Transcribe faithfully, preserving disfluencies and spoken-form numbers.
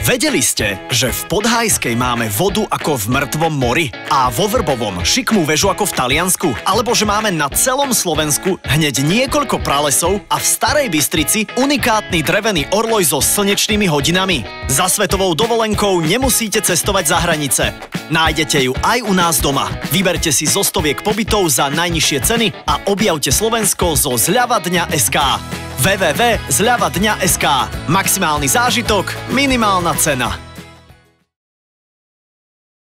Vedeli ste, že v Podhajskej máme vodu ako v mŕtvom mori a vo Vrbovom šikmú väžu ako v Taliansku? Alebo že máme na celom Slovensku hneď niekoľko pralesov a v Starej Bystrici unikátny drevený orloj so slnečnými hodinami? Za svetovou dovolenkou nemusíte cestovať za hranice. Nájdete ju aj u nás doma. Vyberte si zo stoviek pobytov za najnižšie ceny a objavte Slovensko zo zľava dňa bodka es ká. w w w bodka zľava dňa bodka es ká. Maximálny zážitok, minimálna cena.